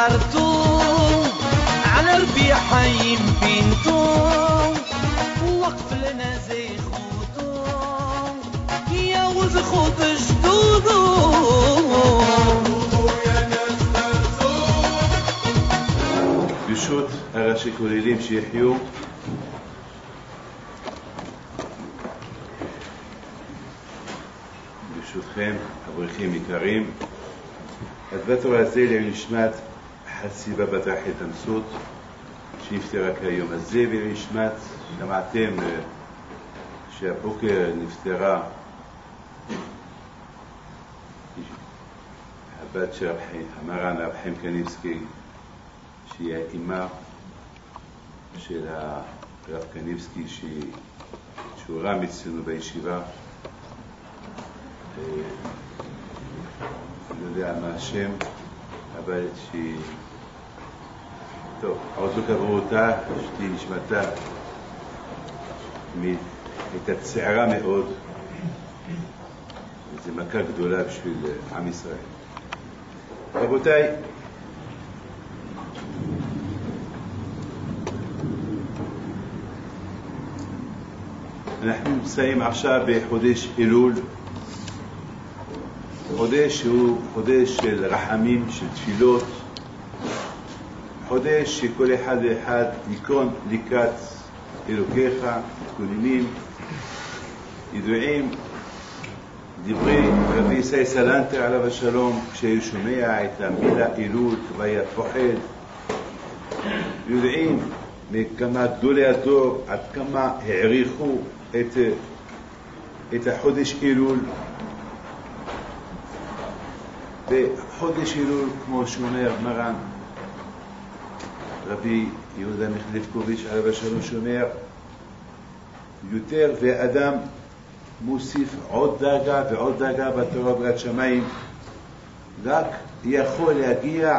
خرطوم على ربيع حي بنتوم وقف لنا زي خطوم يا وز خط جدودوم ברשות הראשי כוללים שיחיו ברשותכם אברכים יקרים הדבר הזה לנשמת חסיבה בת רחל תמסות שנפטרה כיום הזה ולנשמת שמעתם שהבוקר נפטרה הבת של המרן הרב חיים קניבסקי שהיא האימא של הרב קניבסקי שהוא רם אצלנו בישיבה אני לא יודע מה השם אבל שהיא טוב, עוד לא קברו אותה שתהיה נשמתה הייתה צערה מאוד וזו מכה גדולה בשביל עם ישראל רבותיי אנחנו נמצאים עכשיו בחודש אלול חודש שהוא חודש של רחמים, של תפילות חודש שכל אחד ואחד יקון לקראת אלוקיך מתכוננים ידועים דברי רבי ישראל סלנטר עליו השלום כשהוא שומע את המילה אלול כבר היה פוחד יודעים מכמה גדולי הדור עד כמה העריכו את החודש אלול בחודש אלול כמו שאומר מרן רבי יהודה מיכלבקוביץ' עליו השלום שאומר יותר והאדם מוסיף עוד דרגה ועוד דרגה בתורה ברת שמיים רק יכול להגיע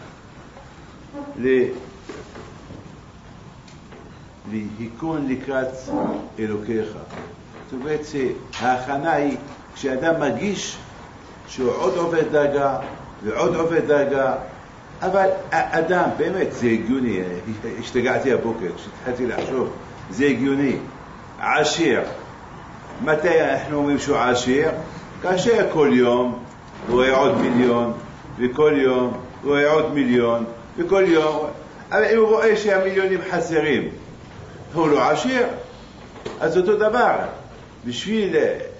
להיכון לקראת אלוקיך זאת אומרת שההכנה היא כשאדם מרגיש שהוא עוד עובד דרגה ועוד עובד דרגה אבל אדם באמת זה הגיוני השתגעתי הבוקר כשהתחלתי לחשוב זה הגיוני עשיר מתי אנחנו אומרים שהוא עשיר? כאשר כל יום הוא רואה עוד מיליון וכל יום הוא רואה עוד מיליון וכל יום אבל אם הוא רואה שהמיליונים חסרים הוא לא עשיר אז אותו דבר בשביל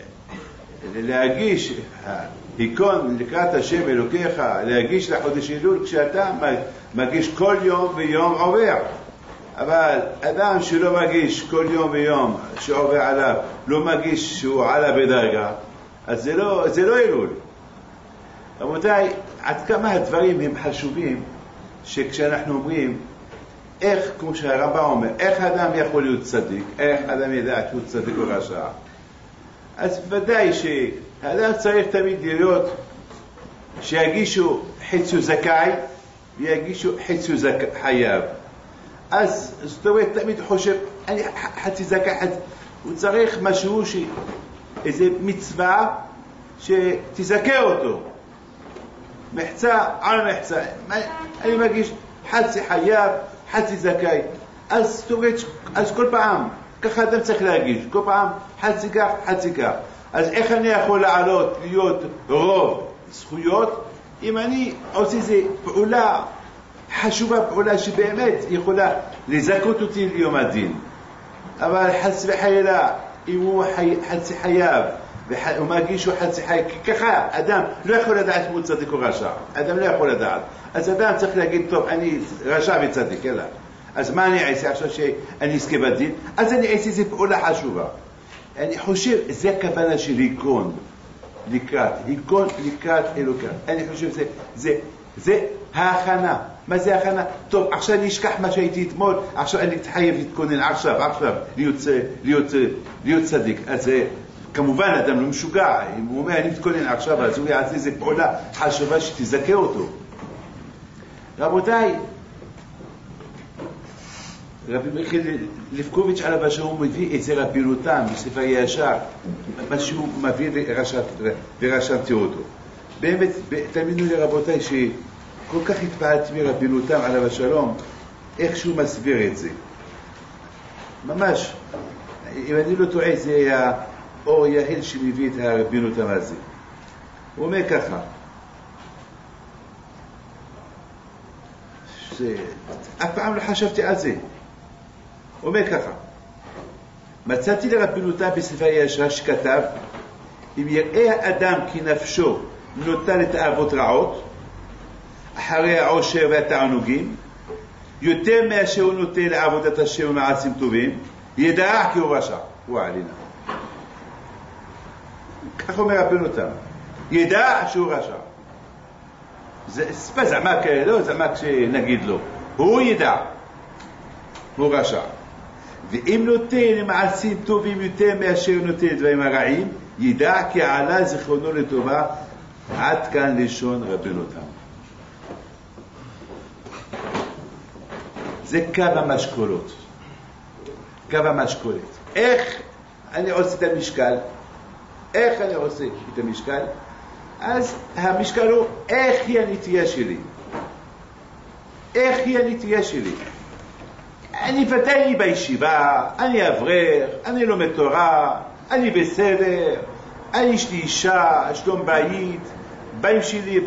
להגיש היכון לקראת השם אלוקיך להגיש לחודש אלול כשאתה מגיש כל יום ויום עובר אבל אדם שלא מגיש כל יום ויום שעובר עליו לא מגיש שהוא עלה בדרגה אז זה לא אלול רבותיי עד כמה הדברים הם חשובים שכשאנחנו אומרים איך כמו שהרמב"ם אומר איך אדם יכול להיות צדיק איך אדם ידע שהוא צדיק או רשע אז ודאי שהאדם צריך תמיד להיות שיגישו חצי זכאי ויגישו חצי חייב אז זאת אומרת תמיד חושב אני חצי זכאי הוא צריך משהו איזה מצווה שתזכה אותו מחצה על מחצה אני מגיש חצי חייב חצי זכאי אז זאת אומרת אז כל פעם ככה אדם צריך להגיש כל פעם חצי כך אז איך אני יכול לעלות להיות רוב זכויות אם אני עושה איזו פעולה חשובה פעולה שבאמת יכולה לזכות אותי ליום הדין אבל חס וחלילה אם הוא חצי חייב הוא מגיש הוא חצי חייב ככה אדם לא יכול לדעת אם הוא צדיק או רשע אדם לא יכול לדעת אז אדם צריך להגיד טוב אני רשע וצדיק אלא אז מה אני אעשה עכשיו שאני אזכה בדין אז אני אעשה איזו פעולה חשובה אני חושב זה הכוונה של היכון לקראת אלוקה אני חושב זה ההכנה מה זה ההכנה? טוב עכשיו אני אשכח מה שהייתי אתמול עכשיו אני תחייב להתכונן עכשיו להיות צדיק אז כמובן אדם לא משוגע אם הוא אומר אני מתכונן עכשיו אז הוא יעשה איזו פעולה חשובה שתזכה אותו רבותיי רבי מיכלבקוביץ' עליו השלום מביא את זה רבינותם בספר ישר מה שהוא מביא ורשמתי אותו באמת תאמינו לי רבותיי כל כך התפעלתי מרבינו תם עליו השלום, איך שהוא מסביר את זה. ממש, אם אני לא טועה, זה האור יהל שמביא את הרבינו תם הזה. הוא אומר ככה, אף פעם לא חשבתי על זה. הוא אומר ככה, מצאתי לרבינו תם בספר ישרה שכתב, אם יראה האדם כי נפשו נוטה לתאוות רעות, אחרי העושר והתענוגים, יותר מאשר הוא נוטה לעבודת השם ומעשים טובים, ידע כי הוא רשע. הוא עלינה. כך אומר רבינו תם. ידע שהוא רשע. זה זעמה כאלו, זעמה כשנגיד לו. הוא ידע. הוא רשע. ואם נוטה למעשים טובים יותר מאשר נוטה לדברים הרעים, ידע כי עלה זיכרונו לטובה. עד כאן לשון רבינו תם. זה קו המשקולות. קו המשקולת. איך אני עושה את המשקל? איך אני עושה את המשקל? אז המשקל הוא איך היא הנטייה שלי. איך היא הנטייה שלי. אני ודאי בישיבה, אני אברר, אני לומד תורה, אני בסדר, יש לי אישה, שלום בית, באים שלי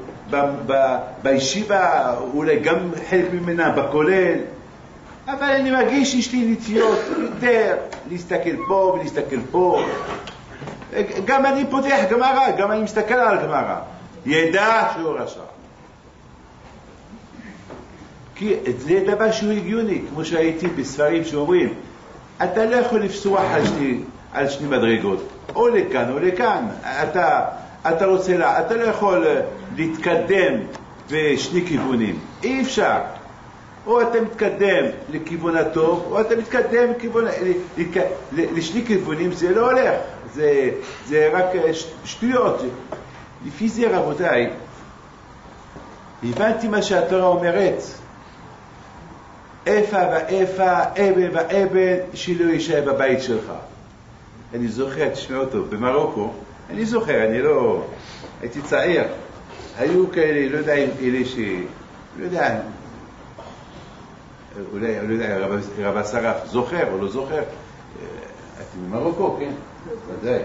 בישיבה, אולי גם חלק ממנה בכולל, אבל אני מרגיש שיש לי נטיות יותר להסתכל פה ולהסתכל פה. גם אני פותח גמרא, גם אני מסתכל על גמרא. ידע שהוא רשע. כי זה דבר שהוא הגיוני, כמו שהייתי בספרים שאומרים, אתה לא יכול לפסוח על שני מדרגות, או לכאן או לכאן. אתה רוצה אתה לא יכול להתקדם בשני כיוונים. אי אפשר. או אתה מתקדם לכיוון הטוב, או אתה מתקדם לשני כיוונים. זה לא הולך. זה רק שטויות. לפי זה, רבותיי, הבנתי מה שהתורה אומרת. איפה ואיפה, אבן ואבן, שלא יישאר בבית שלך. אני זוכר, תשמע אותו, במרוקו, אני זוכר, אני לא... הייתי צעיר. היו כאלה, לא יודע, אלה לא יודע, אולי, לא יודע, רב השרף, זוכר או לא זוכר? הייתי במרוקו, כן? ודאי.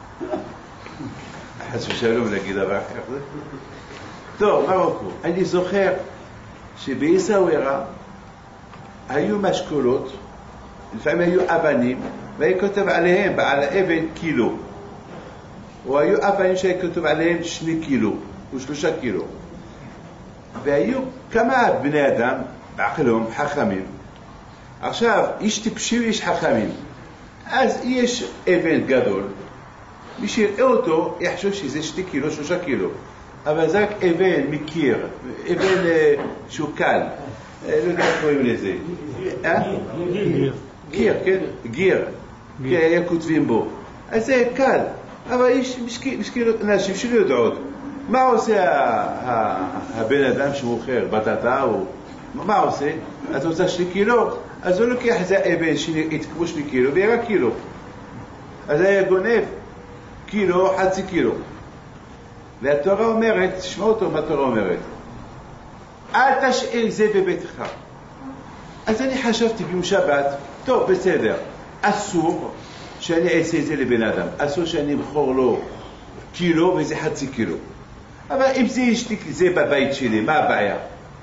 חס ושלום להגיד דבר כך. טוב, מרוקו. אני זוכר שבעיסאווירה היו משקולות, לפעמים היו אבנים, והיה כותב עליהם, על האבן קילו. או היו אבנים שהיה כותב עליהם 2 קילו, או 3 קילו. והיו כמה בני אדם, בעקלום, חכמים. עכשיו, יש טיפשים ויש חכמים. אז יש אבן גדול, מי שיראה אותו יחשוב שזה 2 קילו, 3 קילו. אבל זה רק אבן מקיר, אבן שהוא קל. לא יודע איך קוראים לזה. גיר, כן? גיר. היה כותבים בו. אז זה קל. אבל יש אנשים שלא יודעות. מה עושה הבן אדם שמוכר בטטה? מה עושה? אז הוא עושה 2 קילו. אז הוא לוקח איזה אבן כמו 2 קילו ויהיה רק קילו. אז היה גונב קילו, חצי קילו. והתורה אומרת, תשמעו אותו מה התורה אומרת. אל תשאיר זה בביתך. אז אני חשבתי ביום שבת, טוב, בסדר, אסור שאני אעשה את זה לבן אדם. אסור שאני אמכור לו קילו וזה חצי קילו. אבל אם זה בבית שלי, מה הבעיה?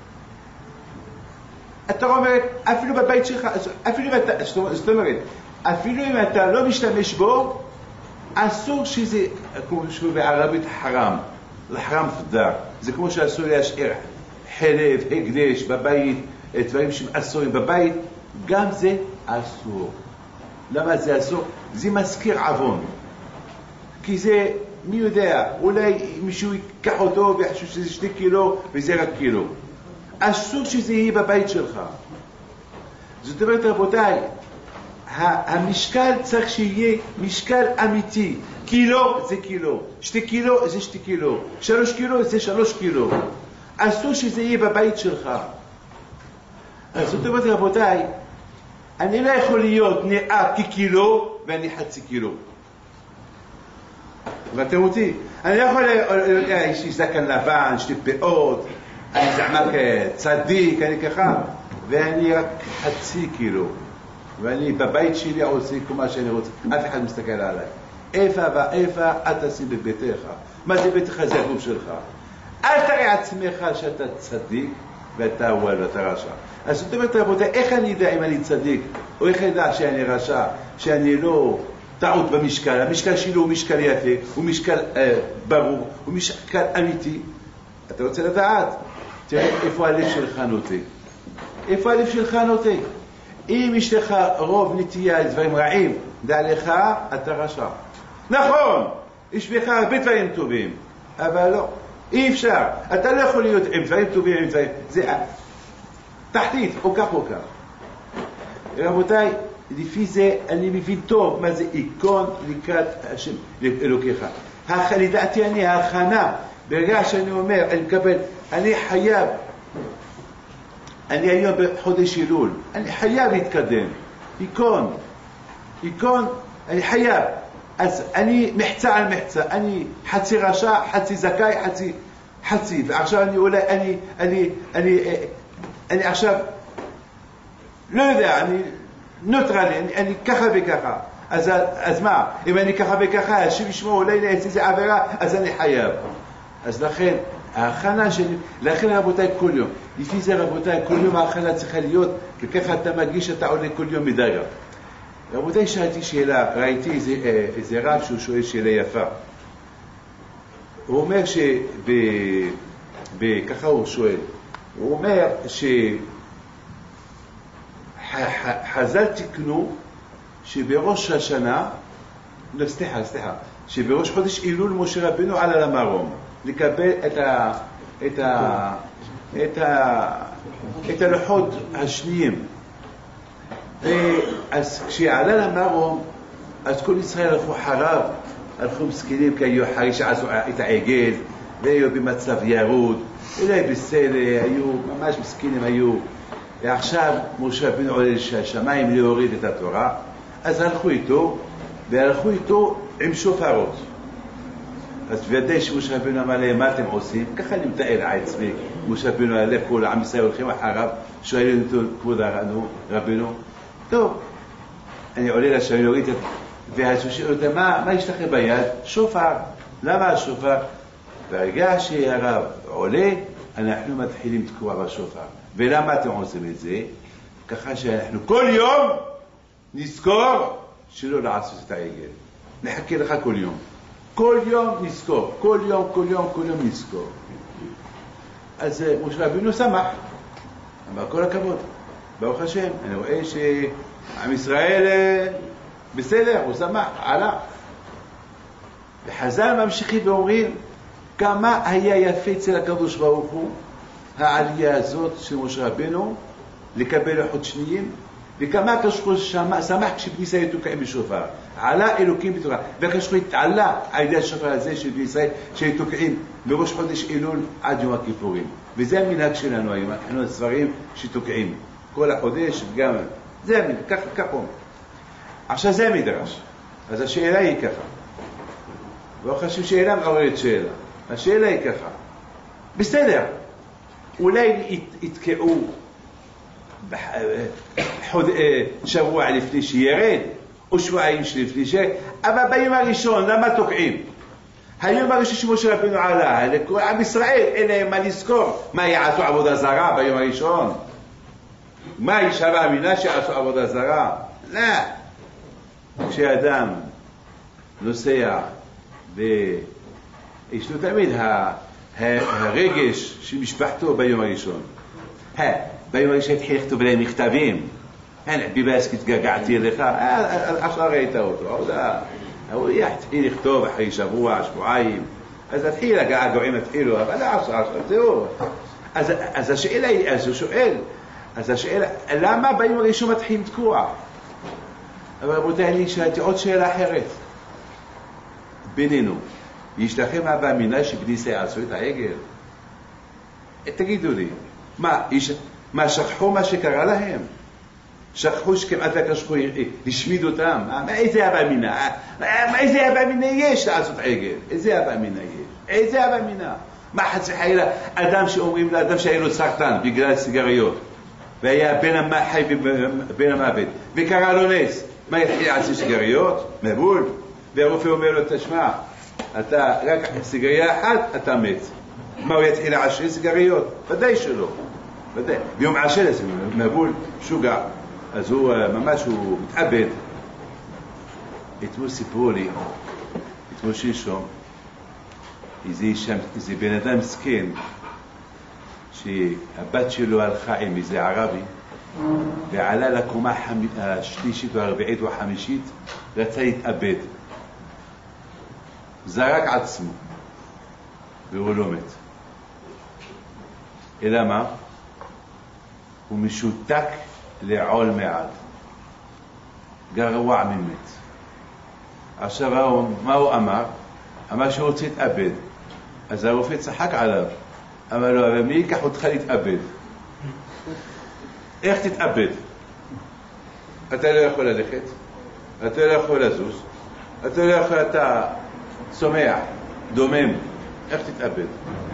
התורה אומרת, אפילו בבית שלך, זאת אומרת, אפילו אם אתה לא משתמש בו, אסור שזה, כמו שהוא בערבית חרם, לחרם פדר. זה כמו שאסור להשאיר חלב, הקדש בבית, דברים שאסורים בבית, גם זה אסור. למה זה אסור? זה מזכיר עוון. כי זה, מי יודע, אולי מישהו ייקח אותו ויחשוב שזה 2 קילו וזה רק קילו. אסור שזה יהיה בבית שלך. זאת אומרת, רבותיי, המשקל צריך שיהיה משקל אמיתי. קילו זה קילו, 2 קילו זה 2 קילו, 3 קילו זה 3 קילו. אסור שזה יהיה בבית שלך. אז זאת אומרת, רבותיי, אני לא יכול להיות נראה כקילו ואני חצי קילו. ואתם אותי, אני לא יכול, יש לי זקן לבן, 2 פאות, אני זעמק צדיק, אני ככה, ואני רק חצי כאילו, ואני בבית שלי עושה כל מה שאני רוצה, אף אחד מסתכל עליי. איפה ואיפה את תשים בביתך. מה זה ביתך? זה הגוף שלך. אל תראה עצמך שאתה צדיק ואתה וואלה, אתה רשע. אז זאת אומרת, רבותיי, איך אני יודע אם אני צדיק, או איך אני יודע שאני רשע, שאני לא טעות במשקל? המשקל שלי הוא משקל יפה, הוא משקל ברור, הוא משקל אמיתי. אתה רוצה לדעת? תראה איפה הלב שלך נוטה. איפה הלב שלך נוטה? אם יש לך רוב נטייה לדברים רעים, דע לך, אתה רשע. נכון, יש בך הרבה דברים טובים, אבל לא, אי אפשר. אתה לא יכול להיות עם דברים טובים, עם דברים... זה תחתית, או כך או כך. רבותיי, לפי זה אני מבין טוב מה זה עיקרון לקראת השם אלוקיך. לדעתי אני ההכנה, ברגע שאני אומר, אני מקבל, אני חייב, אני היום בחודש אלול, אני חייב להתקדם. עיקרון, אני חייב. אז אני מחצה על מחצה, אני חצי רשע, חצי זכאי, חצי, ועכשיו אני אולי, אני עכשיו, לא יודע, אני נוטרלי, אני ככה וככה. אז מה, אם אני ככה וככה, השם ישמעו, אולי נעשה איזה עבירה, אז אני חייב. אז לכן, ההכנה שלי, לכן רבותיי כל יום, לפי זה רבותיי כל יום ההכנה צריכה להיות, וככה אתה מגיש, אתה עולה כל יום מדרגה. רבותיי, שאלתי שאלה, ראיתי איזה רב שהוא שואל שאלה יפה. הוא אומר ככה הוא שואל, הוא אומר שחז"ל תיקנו שבראש השנה, סליחה, שבראש חודש אלול משה רבנו עלה למרום לקבל את הלוחות השניים. ואז כשעלה למרום, אז כל ישראל הלכו חרב, הלכו מסכנים, כי היו אחרי שעשו את העגל, והיו במצב ירוד, אולי בסדר, היו ממש מסכנים היו. ועכשיו משה רבנו עולה לשמיים להוריד את התורה, אז הלכו איתו עם שופרות. אז ודאי שמשה רבנו אמר להם, מה אתם עושים? ככה אני מתאר עצמי, משה רבנו עלה, כל עם ישראל הולכים אחריו, שואלים אותו, כבוד רבנו, טוב, אני עולה לשם, להוריד את... ואז הוא שואל אותם, מה יש לכם ביד? שופר. למה השופר? ברגע שהרב עולה, אנחנו מתחילים תקוע בשופר. ולמה אתם עושים את זה? ככה שאנחנו כל יום נזכור שלא לעשות את העגל. נחכה לך כל יום. כל יום נזכור. כל יום נזכור. אז משה רבנו שמח. אמר כל הכבוד. ברוך השם. אני רואה שעם ישראל בסדר, הוא שמח, עלה. וחז"ל ממשיכים ואומרים כמה היה יפה אצל הקדוש ברוך הוא העלייה הזאת של משה רבנו לקבל לוחות שניים, וכמה הקדוש ברוך הוא שמח כשבני ישראל תוקעים בשופר. עלה אלוקים בתורה, והקדוש ברוך הוא התעלה על ידי השופר הזה של בני ישראל שתוקעים בראש חודש אלול עד יום הכיפורים. וזה המנהג שלנו היום, אנחנו הספרים שתוקעים כל החודש, גם זה המנהג, ככה אומר. עכשיו זה המדרש. אז השאלה היא ככה, לא חשוב שאלה מעוררת שאלה. השאלה היא ככה, בסדר, אולי יתקעו שבוע לפני שירד, או שבועיים לפני שירד, אבל ביום הראשון, למה תוקעים? היום הראשון שמשה רבנו עלה, לכל עם ישראל, אין להם מה לזכור. מה יעשו עבודה זרה ביום הראשון? מה ישבה אמינה שיעשו עבודה זרה? לא. כשאדם נוסע ויש לו תמיד הרגש של משפחתו ביום הראשון. ביום הראשון התחיל לכתוב להם מכתבים. ביבאסק התגעגעתי לך, עכשיו ראית אותו. הוא יתחיל לכתוב אחרי שבוע, שבועיים. אז התחיל, הגעגועים התחילו, אבל עכשיו, זהו. אז השאלה היא, אז הוא שואל, אז השאלה, למה ביום הראשון מתחיל תקוע? אבל רבותיי, אני שאלתי עוד שאלה אחרת. בינינו, יש לכם אבא מינה שבני ישראל עשו את העגל? תגידו לי, מה שכחו מה שקרה להם? שכחו שכמעט לקשחו לשמיד אותם? איזה אבא מינה? איזה אבא מינה יש לעשות עגל? איזה אבא מינה יש? איזה אבא מינה? מה חס וחלילה אדם שאומרים לאדם שהיה לו סרטן בגלל סיגריות והיה בין החי ובין המוות וקרא לו נס, מה יתחיל לעשות סיגריות? מבול. והרופא אומר לו, תשמע, אתה רק סיגריה אחת אתה מת. מה הוא יתחיל לעשן סיגריות? ודאי שלא, ודאי. ויום עשן מבול שוגע, אז הוא ממש הוא מתאבד. אתמול סיפרו לי, אתמול שלשום, איזה בן אדם סכן שהבת שלו הלכה עם איזה ערבי ועלה לקומה השלישית או הרביעית או החמישית, רצה להתאבד, זרק עצמו והוא לא מת. אלא מה? הוא משותק לעול מעד, גרוע ממת. עכשיו מה הוא אמר? אמר שהוא רוצה להתאבד. אז הרופא צחק עליו, אמר לו, אבל מי ייקח אותך להתאבד? איך תתאבד? אתה לא יכול ללכת, אתה לא יכול לזוז, אתה לא יכול, אתה צומח, דומם, איך תתאבד?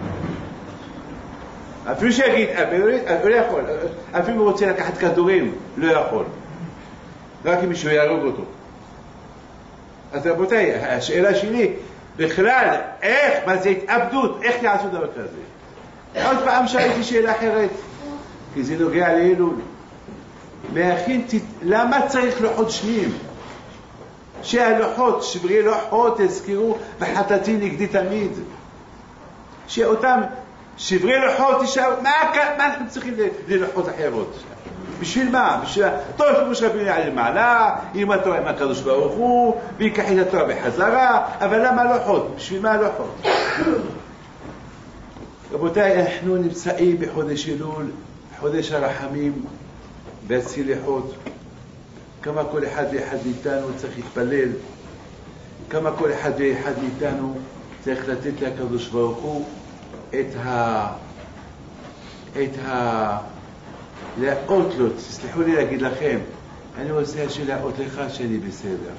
אפילו שיגיד, הוא לא יכול, אפילו הוא רוצה לקחת כדורים, לא יכול, רק אם מישהו יהרוג אותו. אז רבותיי, השאלה שלי, בכלל, איך, מה זה התאבדות, איך יעשו דבר כזה? עוד פעם שאלתי שאלה אחרת, כי זה נוגע לאלול. מהכין, למה צריך לוחות שניים? שהלוחות, שברי לוחות, תזכרו, וחטאתי נגדי תמיד. שאותם שברי לוחות תשארו, מה אנחנו צריכים ללוחות אחרות? בשביל מה? טוב, כמו שרבי יעלה מעלה, ילמד תורה עם הקדוש ברוך הוא, ויקח את התורה בחזרה, אבל למה לוחות? בשביל מה לוחות? רבותיי, אנחנו נמצאים בחודש אלול, חודש הרחמים והסליחות. כמה כל אחד ואחד מאיתנו צריך להתפלל, כמה כל אחד ואחד מאיתנו צריך לתת לקדוש ברוך הוא להראות לו, תסלחו לי להגיד לכם, אני רוצה להראות לך שאני בסדר.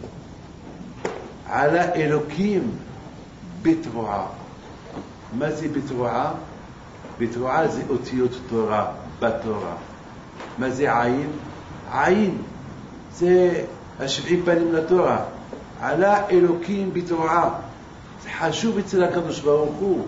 על האלוקים בתרועה. מה זה בתרועה? בתרועה זה אותיות תורה, בתורה. מה זה עין? עין זה השבעים פנים לתורה. על האלוקים בתרועה. זה חשוב אצל הקדוש ברוך הוא.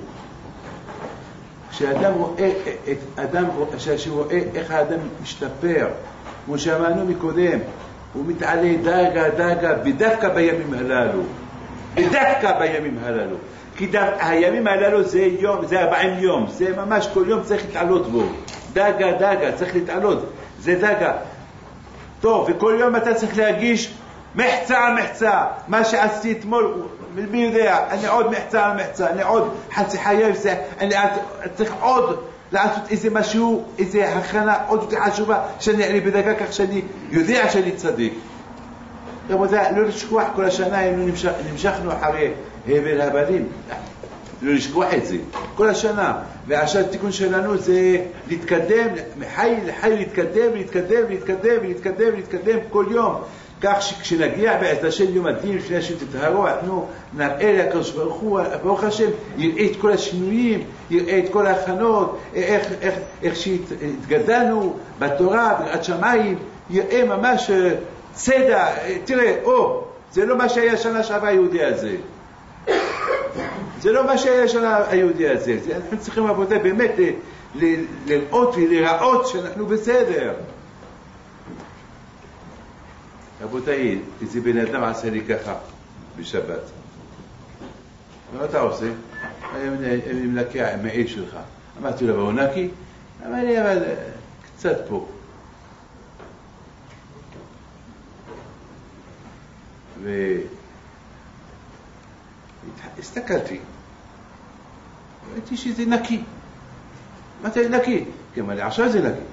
כשאדם רואה רואה איך האדם משתפר, כמו שאמרנו מקודם, הוא מתעלה דרגה בדווקא בימים הללו, בדווקא בימים הללו, כי הימים הללו זה 40 יום, זה ממש כל יום צריך להתעלות בו, דרגה צריך להתעלות, זה דרגה טוב, וכל יום אתה צריך להגיש מחצה, מה שעשיתי אתמול, מי יודע, אני עוד מחצה, אני עוד חצי חייב, אני צריך עוד לעשות איזה משהו, איזה הכנה עוד יותר חשובה, שאני אעלה בדרגה כך שאני יודע שאני צדיק. רבותיי, לא לשכוח, כל השנה נמשכנו אחרי הבל הבלים, לא לשכוח את זה, כל השנה, ועכשיו התיקון שלנו זה להתקדם, מחי לחי להתקדם כל יום, כך שכשנגיע בעזרת השם יום הדין לפני השם תטהרו, אנחנו נראה לקדוש ברוך הוא, ברוך השם יראה את כל השינויים, יראה את כל ההכנות, איך שהתגדלנו בתורה, ביראת שמיים, יראה ממש צדע. תראה, זה לא מה שהיה שנה שעברה היהודי הזה, זה לא מה שהיה שנה היהודי הזה, אנחנו צריכים עבודה באמת לראות ולראות שאנחנו בסדר. רבותיי, איזה בן אדם עשה לי ככה בשבת. מה אתה עושה? אני מלקח עם העיל שלך. אמרתי לו, הוא נקי? אמר לי, אבל קצת פה. והסתכלתי. ראיתי שזה נקי. אמרתי לי, נקי? כי אמר לי, עכשיו זה נקי.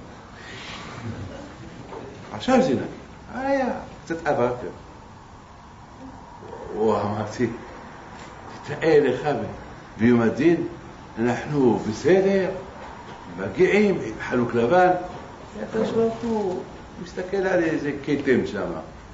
עכשיו זה נקי. היה קצת עברתי. אמרתי, תתאר לך ביום הדין, אנחנו בסדר, מגיעים עם חלוק לבן, הקדוש ברוך הוא מסתכל על איזה כתם שם.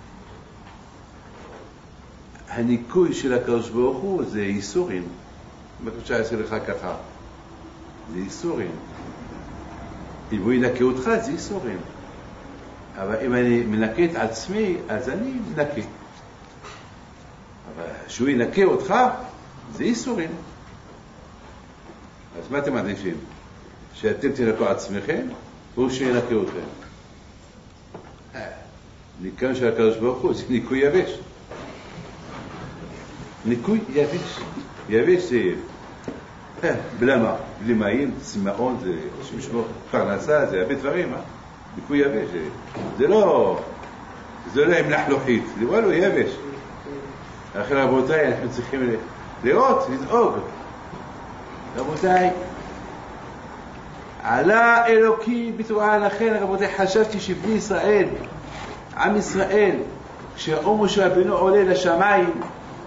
הניקוי של הקדוש ברוך הוא זה ייסורים. אם אתה רוצה לעשות לך ככה, זה איסורים. אם הוא ינקה אותך, זה איסורים. אבל אם אני מנקה את עצמי, אז אני מנקה. אבל שהוא ינקה אותך, זה איסורים. אז מה אתם מעדיפים? שאתם תנקו עצמכם, או שינקה אתכם? ניקיון של הקדוש ברוך הוא, זה ניקוי יבש. ניקוי יבש. יבש זה... בלמה? בלי מים, צמאון, זה שמשמור פרנסה, זה הרבה דברים, ניקוי יבש. זה לא עם לחלוכית, זה וואלו יבש. לכן רבותיי, אנחנו צריכים לראות, לדאוג. רבותיי, עלה אלוקי בתורה. לכן רבותיי, חשבתי שבני ישראל, עם ישראל, כשראו משה רבנו עולה לשמיים,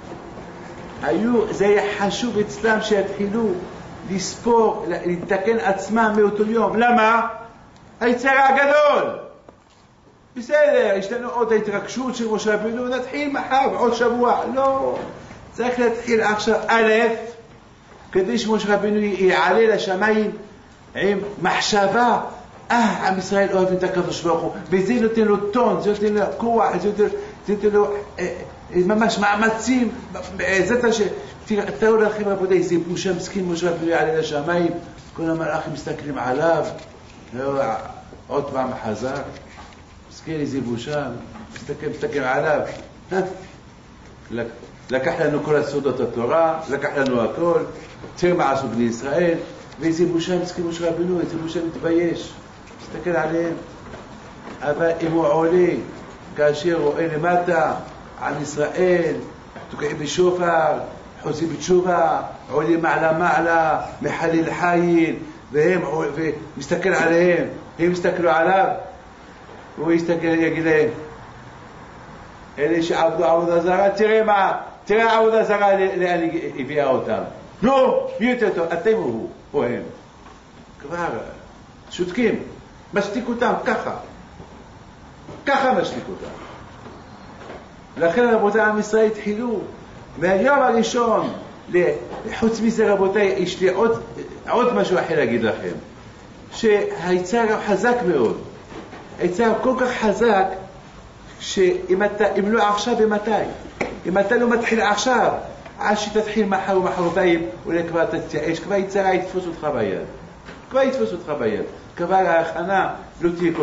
זה היה חשוב אצלם שיתחילו לספור, לתקן עצמם מאותו יום. למה? היצר הגדול. בסדר, יש לנו עוד ההתרגשות של משה רבנו, נתחיל מחר, עוד שבוע. לא, צריך להתחיל עכשיו א', כדי שמשה רבנו יעלה לשמיים עם מחשבה, עם ישראל אוהב את הקדוש ברוך הוא, וזה נותן לו טון, זה נותן לו כוח, זה נותן לו ממש מאמצים. תראו לכם רבותיי, זה בושה מסכין משה רבנו יעלה לשמיים, כל המלאכים מסתכלים עליו, עוד פעם חזק, מסכין איזה בושה, מסתכלים עליו. לקח לנו כל הסודות התורה, לקח לנו הכל, תראה מה עשו בני ישראל, ואיזה בושה מסכים משה רבנו, איזה בושה מתבייש, מסתכל עליהם. אבל אם הוא עולה, כאשר רואה למטה, עם ישראל, תוקעים בשופר, חוזים בתשובה, עולים מעלה, מחלל חיל, ומסתכל עליהם, הם מסתכלו עליו, הוא יסתכל, יגיד להם, אלה שעבדו עבודה זרה, תראה עבודה זרה לאן הביאה אותם. לא, מי יותר טוב, אתם או הם. כבר שותקים, משתיק אותם ככה משתיק אותם. לכן רבותיי, עם ישראל התחילו מהיום הראשון, חוץ מזה רבותיי, יש לי עוד משהו אחר להגיד לכם, שהיצר חזק מאוד, היצר כל כך חזק, שאם לא עכשיו במתי, אם אתה לא מתחיל עכשיו, עד שתתחיל מחר ומחרתיים, אולי כבר תתייאש, כבר יצרה יתפוס אותך ביד, כבר ההכנה לא תהיה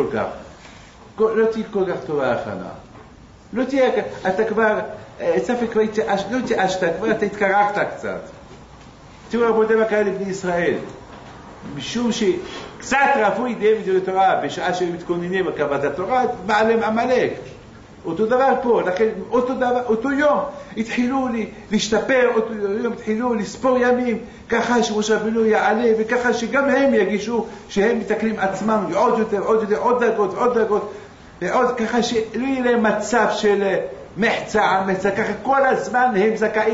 כל כך טובה ההכנה, לא תהיה, אתה כבר, ספק כבר לא תייאשת, כבר אתה התקררת קצת. תראו רבותיי מה קרה לבני ישראל, משום שקצת רפו ידיהם מדברי תורה, בשעה שהם מתכוננים לקבלת התורה, בא עליהם עמלק. אותו דבר פה, לכן אותו יום התחילו להשתפר, אותו יום התחילו לספור ימים, ככה שמשה רבנו יעלה, וככה שגם הם יגישו שהם מתקלים עצמם עוד יותר, עוד דרגות, ועוד ככה שלא יהיה להם מצב של מחצה, ככה כל הזמן הם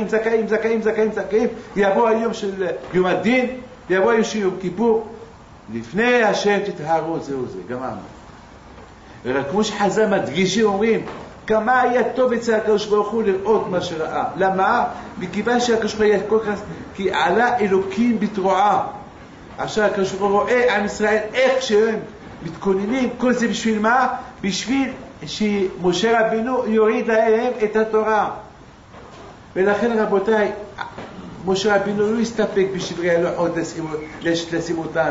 זכאים, יבוא היום של יום הדין, יבוא היום של יום כיפור, לפני השם תטהרו, זהו זה, גמרנו. ורק כמו שחז"ל מדגישים אומרים, כמה היה טוב אצל הקדוש ברוך הוא לראות מה שראה. למה? מכיוון שהקדוש ברוך הוא היה כל כך, כי עלה אלוקים בתרועה. עכשיו הקדוש ברוך הוא רואה עם ישראל איך שהם מתכוננים, כל זה בשביל מה? בשביל שמשה רבנו יוריד להם את התורה. ולכן רבותיי, משה רבנו לא הסתפק בשברי הלוחות לשים אותם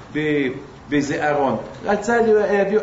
באיזה ארון, רצה להביא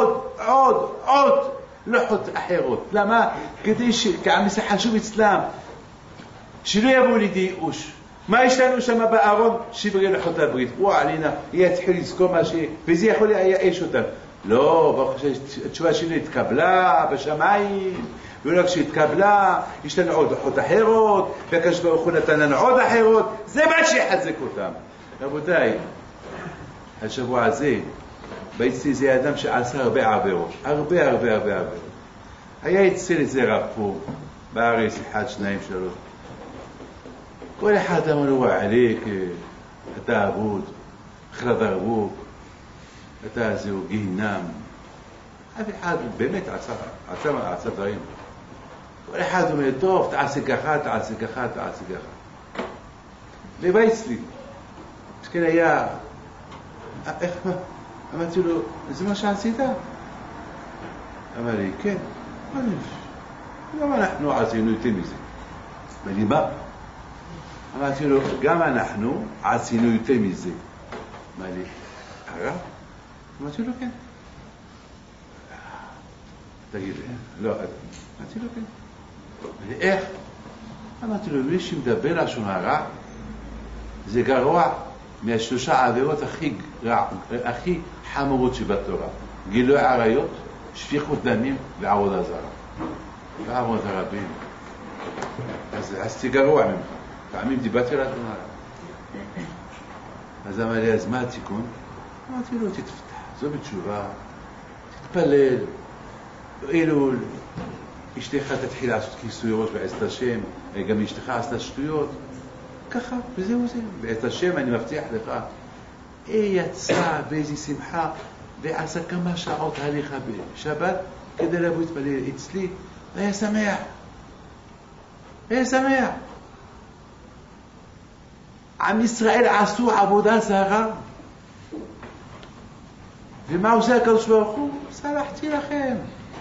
עוד לוחות אחרות. למה? כדי שכעם ישראל חשוב אצלם שלא יבואו לידי ייאוש. מה יש לנו שם בארון? שברי לוחות הברית. עלינה יתחיל לזכור מה וזה יכול לייאש אותם. לא, ברוך התשובה שלי התקבלה בשמיים, ולא כשהתקבלה יש לנו עוד לוחות אחרות, והקדוש ברוך הוא נתן לנו עוד אחרות, זה מה שיחזק אותם. רבותיי, השבוע הזה באצלי זה אדם שעשה הרבה עבירות, הרבה. היה אצל איזה רב פה בארץ, 1, 2, 3. כל אחד אמר לו, עליק, אתה אבוד, אחלה דרבוק, אתה זהו גיהנם. אף אחד באמת עשה דברים. כל אחד אומר, טוב, תעשה ככה. לבית אצלי. מסכן היה, איך, אמרתי לו, זה מה שעשית? אמר לי, כן. גם אנחנו עשינו יותר מזה. אמר לי, מה? אמרתי לו, גם אנחנו עשינו יותר מזה. אמר לי, הרב? אמרתי לו, כן. תגיד לי, לא, אמרתי לו, כן. איך? אמרתי לו, מי שמדבר לשון הרע, זה גרוע מהשלושה עבירות הכי חמורות שבתורה. גילוי עריות, שפיכות דמים ועבודה זרה. ועבוד הרבים. אז עשיתי גרוע ממך. פעמים דיברתי לשון הרע. אז אמר לי, אז מה התיקון? אמרתי לו, תתפתח, זו בתשובה, תתפלל, אלול, אשתך תתחיל לעשות כיסוי ראש בעצת השם, גם אשתך עשתה שטויות, ככה, וזהו זה. בעצת השם אני מבטיח לך, יצא באיזו שמחה, ועשה כמה שעות הליכה בשבת, כדי לבוא להתפלל אצלי, והיה שמח. היה שמח. עם ישראל עשו עבודה זרה, ומה עושה הקדוש ברוך הוא? סלחתי לכם.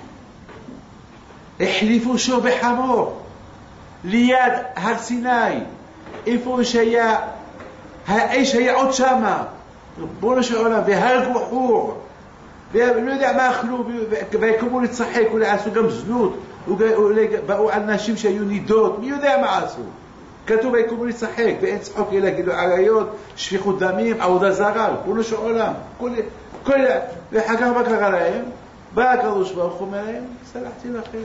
החליפו שור בחמור ליד הר סיני, איפה שהיה האש היה עוד שמה, ריבונו של עולם, והרגו חור, ולא יודע מה אכלו, ויקומו לצחק, אולי עשו גם זנות, באו אנשים שהיו נידות, מי יודע מה עשו. כתוב ויקומו לצחק, ואין צחוק אלא גילוי עריות, שפיכות דמים, עבודה זרה, ריבונו של עולם. ואחר כך מה קרה להם? בא הקדוש ברוך הוא אומר להם, סלחתי לכם.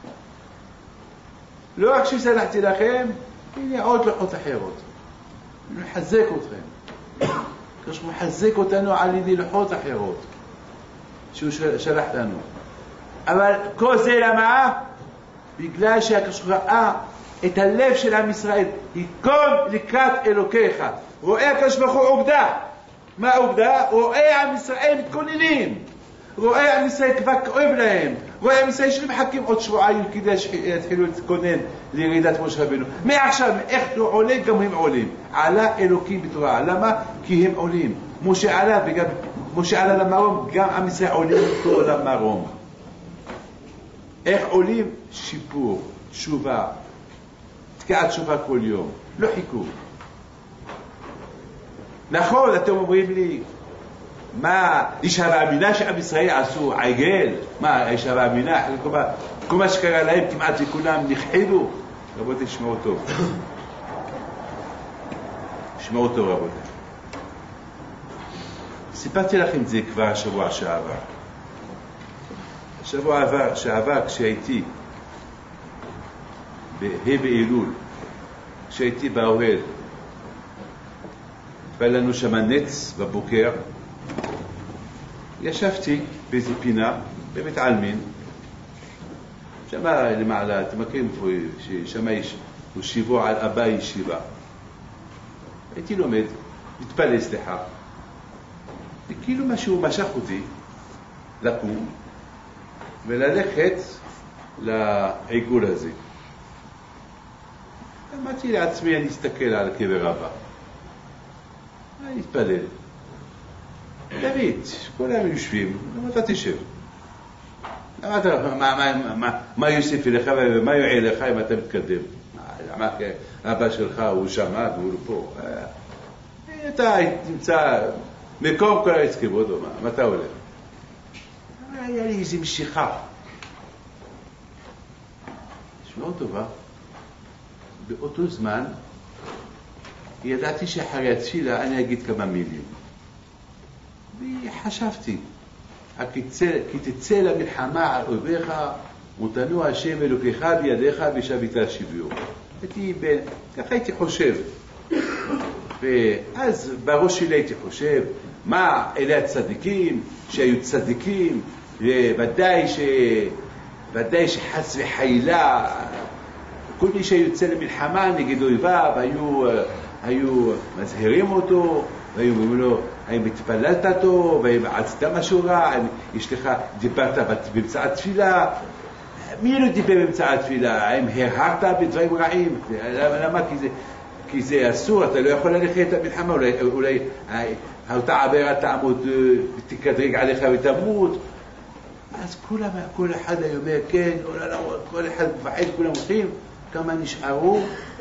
לא רק שסלחתי לכם, הנה עוד לוחות אחרות. מחזק אתכם. הקדוש ברוך הוא מחזק אותנו על ידי לוחות אחרות שהוא שלח לנו. אבל כל זה למה? בגלל שהקדוש ברוך הוא ראה את הלב של עם ישראל, היכון לקראת אלוקיך. רואה הקדוש ברוך הוא עובדה. מה עובדה? רואה עם ישראל מתכוננים. רואה עם ישראל כבר כואב להם. רואה עם ישראל שמחכים עוד שבועיים כדי שיתחילו להתכונן לירידת משה רבנו. מעכשיו, איך לא עולה, גם הם עולים. עלה אלוקים בתורה. למה? כי הם עולים. משה עלה, וגם משה עלה למרום, גם עם ישראל עולים אותו למרום. איך עולים? שיפור, תשובה, תקעת תשובה כל יום. לא חיכו. נכון, אתם אומרים לי, מה, אישה ואמינה שעם ישראל עשו עגל? מה, אישה ואמינה? כל מה שקרה להם כמעט לכולם נכחדו. רבותי, תשמעו טוב. תשמעו טוב, רבותי. סיפרתי לכם את זה כבר השבוע שעבר. השבוע שעבר כשהייתי בה' באלול, כשהייתי באוהל, בא לנו שם נץ בבוקר, ישבתי באיזו פינה, בבית עלמין, שמה למעלה, אתם מכירים פה, שמה הוא שיבו על אבא ישיבה. הייתי לומד, מתפלל סליחה, וכאילו משהו משך אותי לקום וללכת לעיגול הזה. אמרתי לעצמי, אני אסתכל על קבר אבא. אני אתפלל. דוד, כולם יושבים, למה אתה תשב? מה יוסיף לך ומה יועיל לך אם אתה מתקדם? למה אבא שלך הוא שמה והוא פה? אתה תמצא מקום כל העץ כבוד או מה אתה הולך? היה לי איזו משיכה. תשמעו טובה, באותו זמן ידעתי שאחרי התפילה אני אגיד כמה מילים. וחשבתי, כי תצא למלחמה על אויביך ותנוע השם אלוקיך בידיך ושבית שביו. ככה הייתי חושב. ואז בראש שלי הייתי חושב, מה אלה הצדיקים שהיו צדיקים, וודאי שחס וחלילה כל מי שיוצא למלחמה נגד אויביו היו מזהירים אותו, והיו אומרים לו, האם התפללת טוב, והאם עשית משהו רע, האם יש לך, דיברת באמצע התפילה, מי לא דיבר באמצע התפילה, האם הרהרת בדברים רעים? למה? כי זה כי זה אסור, אתה לא יכול ללכת את המלחמה, אולי אותה עבירה תעמוד, תקדרג עליך ותמות. אז כל אחד היה אומר, כן, כל אחד מפחד, כולם הולכים, כמה נשארו,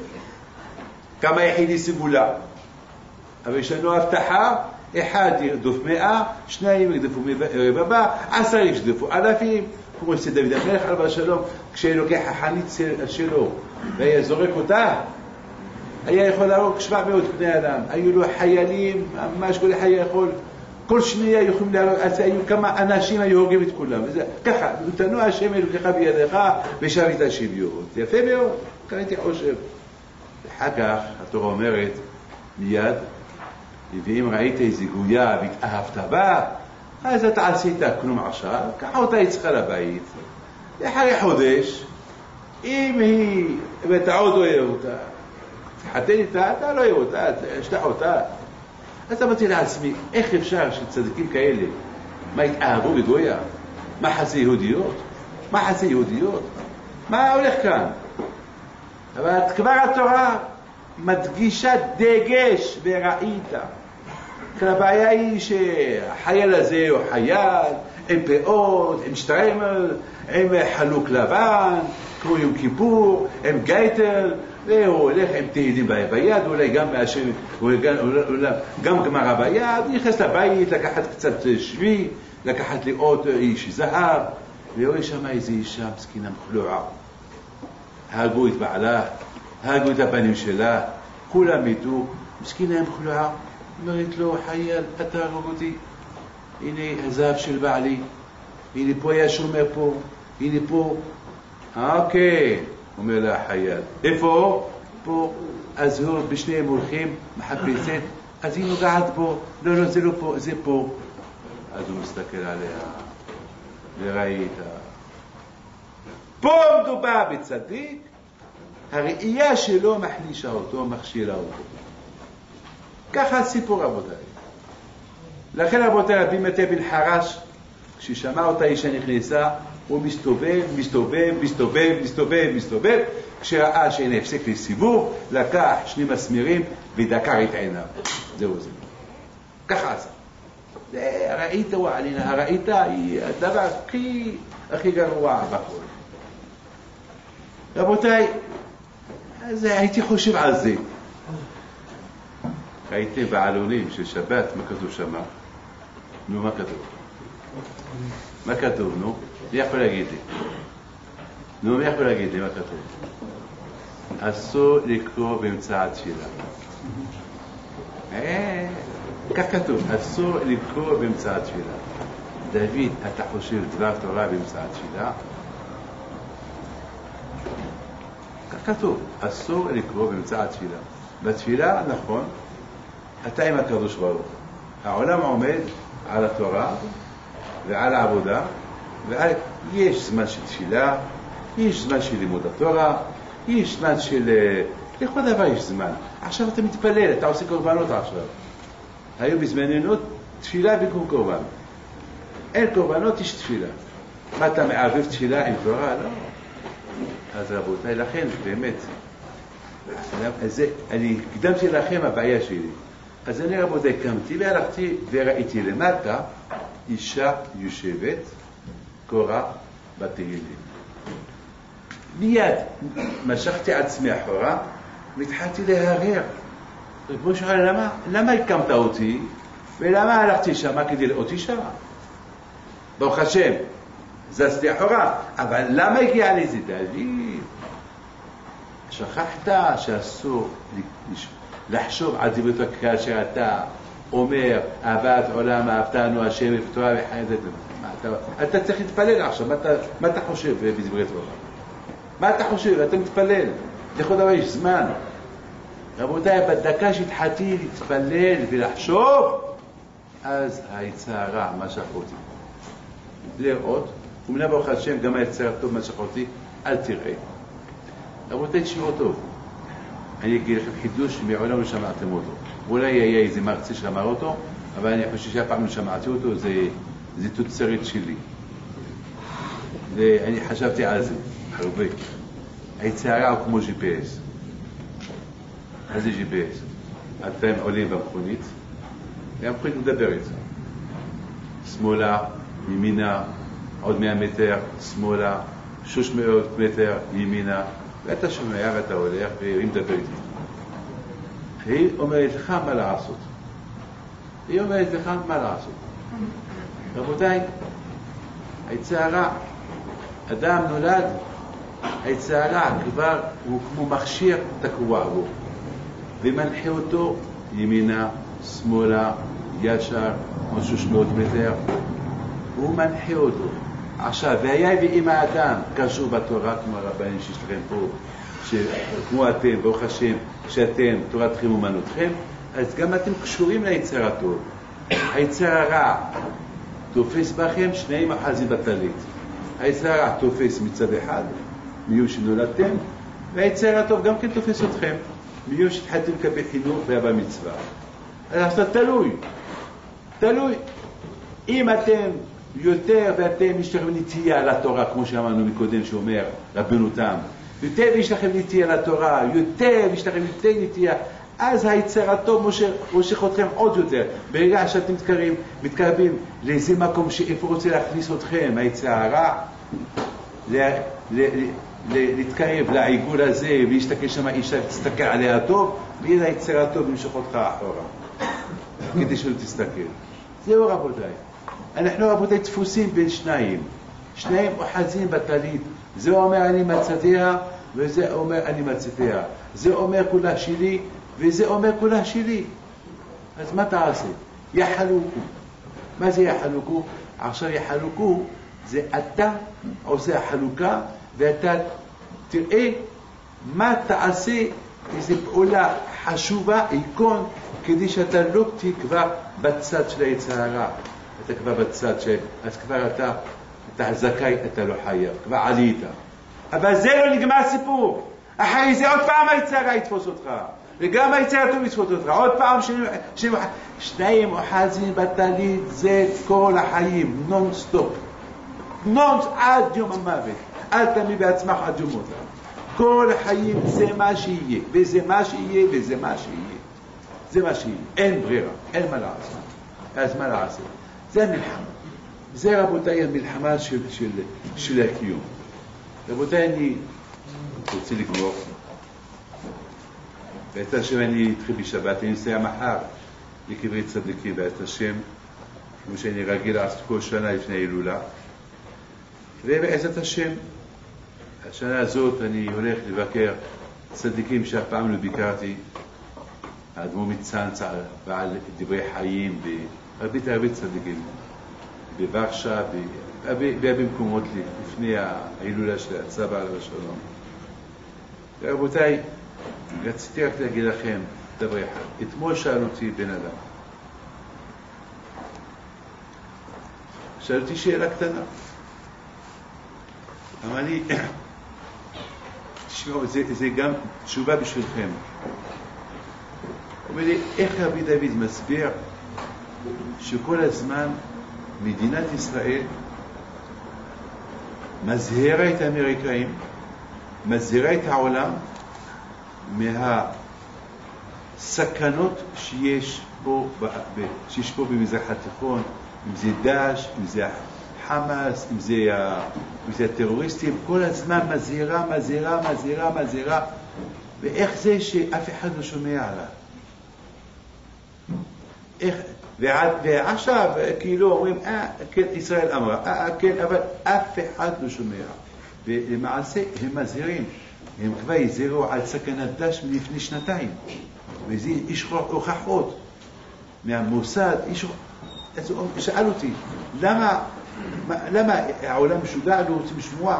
כמה יחידי סגולה. אבל יש לנו הבטחה, אחד ירדוף 100, 2 ירדפו רבבה, 10 ירדפו אלפים, כמו שדוד המלך עליו השלום, כשהיה לוקח החנית שלו והיה זורק אותה, היה יכול להרוג 700 בני אדם. היו לו חיילים, ממש כל אחד יכול, כל שנייה יכולים להרוג, אז היו כמה אנשים היו הורגים את כולם. ככה, נתנו השם אלוקיך בידיך ושב את השוויות. יפה מאוד, כאן הייתי חושב. אחר כך התורה אומרת מיד, ואם ראית איזה גויה והתאהבת בה, אז אתה עשית כלום עכשיו, ככה אותה היא צריכה לבית. אחרי חודש, אם היא, ואתה עוד אוהב אותה, תחתן איתה, אתה לא אוהב אותה, תשלח אותה. אז אמרתי לעצמי, איך אפשר שצדיקים כאלה, מה התאהבו בגויה? מה חסי יהודיות? מה חסי יהודיות? מה הולך כאן? אבל כבר התורה מדגישה דגש וראית. כי הבעיה היא שהחייל הזה הוא חייל, עם פאות, עם שטריימל, עם חלוק לבן, כמו יום כיפור, עם גייטר, והוא הולך עם תהילים ביד, אולי גם מאשר, גם גמרא ביד, נכנס לבית, לקחת קצת שבי, לקחת לי עוד איש זהב, ורואה שם איזו אישה מסכינה מחלועה. הרגו את בעלה, הרגו את הבנים שלה, כולם מתו, מסכינה מחלועה. אומרת לו, חייל, אתה הרוג אותי, הנה הזהב של בעלי, הנה פה היה שומר פה, הנה פה. אוקיי, אומר לה החייל, איפה? פה. אז הוא בשניהם הולכים, מחפשת, אז היא נוגעת בו, לא, זה לא פה, זה פה. אז הוא מסתכל עליה, וראית, פה מדובר בצדיק, הראייה שלו מחלישה אותו, מכשילה אותו. ככה הסיפור, רבותיי. לכן, רבותיי, רבי מטה בן חרש, כששמע אותה אישה נכנסה, הוא מסתובב, כשראה שאין הפסק לסיבוב, לקח 2 מסמרים ודקר את עיניו. זהו זה. ככה עשה. הראית הוא עלינה, הראית היא הדבר הכי גרוע בכל. רבותיי, אז הייתי חושב על זה. ראיתם בעלונים של שבת, מה כתוב שמה? נו, מה כתוב? מה כתוב, נו? מי יכול להגיד לי? נו, מי יכול להגיד לי מה כתוב? אסור לקרוא באמצע התפילה. כך כתוב, אסור לקרוא באמצע התפילה. דוד, אתה חושב דבר תורה באמצע התפילה? כך כתוב, אסור לקרוא באמצע התפילה. בתפילה, נכון, אתה עם הקדוש ברוך. העולם עומד על התורה ועל העבודה, יש זמן של תפילה, יש זמן של לימוד התורה, יש זמן של... לכל דבר יש זמן. עכשיו אתה מתפלל, אתה עושה קורבנות עכשיו. היו בזמננו תפילה במקום קורבן. אין קורבנות, יש תפילה. מה אתה מערבב תפילה עם תורה? לא. אז רבותיי, לכן באמת, אני הקדמתי לכם הבעיה שלי. אז אני רבותיי קמתי והלכתי וראיתי למטה אישה יושבת, קורא בתהילים. מיד משכתי עצמי אחורה והתחלתי להרהר. ריבונו של עולם, למה הקמת אותי ולמה הלכתי שמה כדי לראות אישה? ברוך השם, זזתי אחורה, אבל למה הגיע לי זה? דוד, שכחת שאסור לחשוב על דברי תורה כאשר אתה אומר אהבת עולם אהבתנו השם בתורה וחיים. אתה צריך להתפלל עכשיו. מה אתה חושב בדברי תורה? מה אתה חושב? אתה מתפלל. לכל דבר יש זמן. רבותיי, בדקה שהתחלתי להתפלל ולחשוב, אז היצר הרע משך אותי לראות, ומנה ברוך השם גם היצר הטוב משך אותי, אל תראה. רבותיי, תשמעו טוב. אני אגיד לכם חידוש מעולם לא שמעתם אותו. אולי היה איזה מרצה שאמר אותו, אבל אני חושב שהפעם לא שמעתי אותו, זה תוצרת שלי. ואני חשבתי על זה הרבה. היצר הרע הוא כמו GPS. מה זה GPS? אתם עולים במכונית, והמכונית מדברת. שמאלה, ימינה, עוד 100 מטר, שמאלה, 600 מטר, ימינה, ואתה שומע ואתה הולך והיא מדברת איתך. היא אומרת לך מה לעשות. היא אומרת לך מה לעשות. רבותיי, היצרה, אדם נולד, היצרה כבר הוא כמו מכשיר תקוע בו, ומנחה אותו ימינה, שמאלה, ישר, 600 מטר, הוא מנחה אותו. עכשיו, והיה ואם האדם קשור בתורה, כמו הרבנים שיש לכם פה, כמו אתם, ברוך השם, שאתם, תורתכם אומנותכם, אז גם אתם קשורים ליצר הטוב. היצר הרע תופס בכם, שניהם אחזים בטלית. היצר הרע תופס מצד אחד, מיום שנולדתם, והיצר הטוב גם כן תופס אתכם, מיום שהתחלתם לקבל חינוך והיה במצווה. אז זה תלוי. אם אתם יותר ואתם יש לכם נטייה לתורה, כמו שאמרנו מקודם שאומר רבנו תם, יותר יש לכם נטייה לתורה, יותר יש לכם יותר נטייה, אז היצר הטוב מושך אתכם עוד יותר. ברגע שאתם מתקרבים לאיזה מקום שאיפה רוצה להכניס אתכם, היצר הרע, להתקרב לעיגול הזה ולהסתכל שם, אישה תסתכל עליה טוב, ויהיה היצר הטוב למשוך אותך אחורה, כדי שלא תסתכל. זהו רבותיי. אנחנו רבותיי תפוסים בין שניים אוחזים בטלית. זה אומר אני מצאתיה וזה אומר אני מצאתיה. זה אומר כולה שלי וזה אומר כולה שלי. אז מה תעשה? יחלוקו. מה זה יחלוקו? עכשיו יחלוקו זה אתה עושה החלוקה ואתה תראה מה תעשה, איזו פעולה חשובה, עיקון, כדי שאתה לא תקבע בצד של היצר הרע. אתה כבר בצד אז כבר אתה זכאי, אתה לא חייב, כבר עלית. אבל זה לא נגמר הסיפור. אחרי זה עוד פעם היצר הרע יתפוס אותך, וגם היצר הטוב יתפוס אותך. עוד פעם שניים אוחזים בטלית, זה כל החיים, נון סטופ. עד יום המוות. אל תמי בעצמך עד יום מותך. כל החיים זה מה שיהיה, וזה מה שיהיה, וזה מה שיהיה. זה מה שיהיה. אין ברירה, אין מה לעשות. אז מה לעשות? זה המלחמה. זה רבותיי המלחמה של הקיום. רבותיי, אני רוצה לגמור. ואת השם אני אתחיל בשבת, אני אסיים מחר לקברי צדיקים ואת השם, כמו שאני רגיל לעשות כל שנה לפני הילולה. ובעזרת השם, השנה הזאת אני הולך לבקר צדיקים שאף פעם לא ביקרתי, האדמו"ר מצאנז בעל דברי חיים, הרבה צדיקים, בוורשה, במקומות לפני ההילולה של הצבא עליו השלום. ורבותיי, רציתי רק להגיד לכם דבר אחד. אתמול שאל אותי בן אדם, שאל אותי שאלה קטנה, אמר לי, תשמעו, זה גם תשובה בשבילכם. הוא אומר לי, איך רבי דוד מסביר שכל הזמן מדינת ישראל מזהירה את האמריקאים, מזהירה את העולם מהסכנות שיש פה במזרח התיכון, אם זה דאעש, אם זה חמאס, אם זה הטרוריסטים, כל הזמן מזהירה, ואיך זה שאף אחד לא שומע עליו? איך? ועכשיו כאילו אומרים, כן, ישראל אמרה, כן, אבל אף אחד לא שומע. ולמעשה הם מזהירים, הם כבר הזהירו על סכנת דאעש מלפני שנתיים, וזה יש הוכחות מהמוסד. אז הוא שאל אותי, למה העולם משוגע, לא רוצים לשמוע?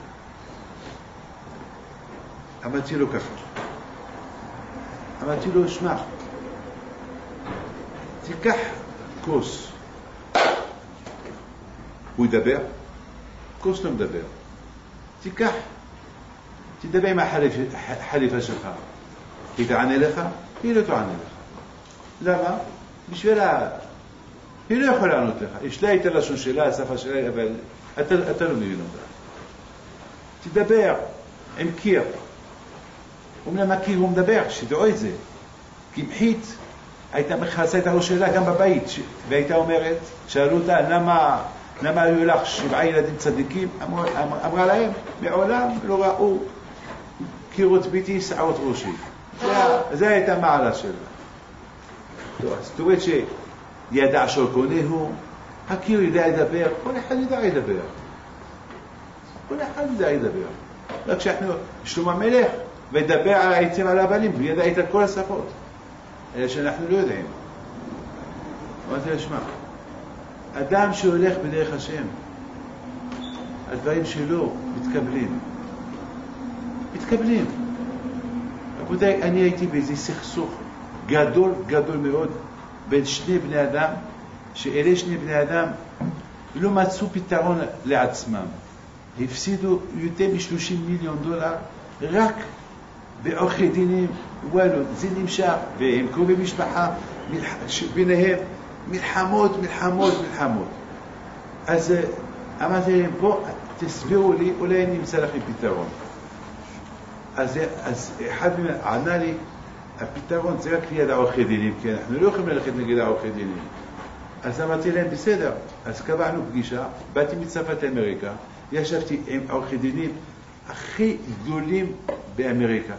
אמרתי לו ככה, אמרתי לו, שמע, תיקח כוס, הוא ידבר, כוס לא מדבר, תדבר עם החליפה שלך, היא תענה לך, היא לא תענה לך. למה? בשבילה, היא לא יכולה לענות לך, יש לה את הלשון שלה, השפה שלה, אבל אתה לא מבין אותה. תדבר עם קיר, הוא מכיר, הוא מדבר, שתדעו את זה. קמחית הייתה מכסה את הראש שלה גם בבית, והייתה אומרת, שאלו אותה, למה היו לך 7 ילדים צדיקים? אמרה להם, מעולם לא ראו קירות ביתי שערות ראשי. זה הייתה מעלה שלה. טוב, אז תראו שידע שוקונה הוא, הקיר יודע לדבר, כל אחד יודע לדבר. כל אחד יודע לדבר. רק שאנחנו, שלמה המלך, ודבר על העצים על הבנים, הוא ידע את כל השפות. אלה שאנחנו לא יודעים. אמרתי לשמע, אדם שהולך בדרך השם, הדברים שלו מתקבלים. מתקבלים. רבותיי, אני הייתי באיזה סכסוך גדול מאוד בין שני בני אדם, שאלה שני בני אדם לא מצאו פתרון לעצמם. הפסידו יותר מ$30 מיליון רק בעורכי דינים. וואלו, זה נמשך, והם קרובי משפחה, ביניהם מלחמות. אז אמרתי להם, בוא, תסבירו לי, אולי נמצא לכם פתרון. אז אחד מהם ענה לי, הפתרון זה רק ליד העורכי דינים, כי אנחנו לא יכולים ללכת נגד העורכי דינים. אז אמרתי להם, בסדר. אז קבענו פגישה, באתי מצרפת לאמריקה, ישבתי עם עורכי דינים הכי גדולים באמריקה,